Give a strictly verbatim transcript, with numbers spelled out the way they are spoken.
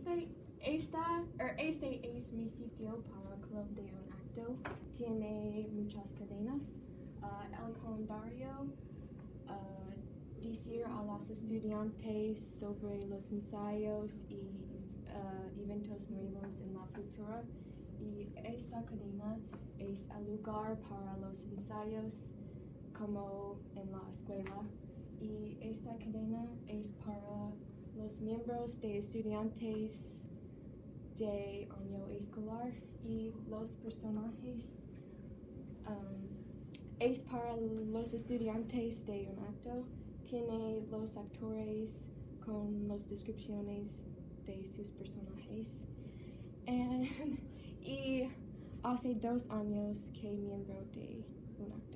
Este, esta, er, este es mi sitio para Club de un Acto. Tiene muchas cadenas. Uh, el calendario, uh, decir a los estudiantes sobre los ensayos y uh, eventos nuevos en la futura. Y esta cadena es el lugar para los ensayos como en la escuela. Y esta cadena es para los miembros de estudiantes de año escolar y los personajes. Um, es para los estudiantes de un acto. Tiene los actores con las descripciones de sus personajes. And, y hace dos años que miembro de un acto.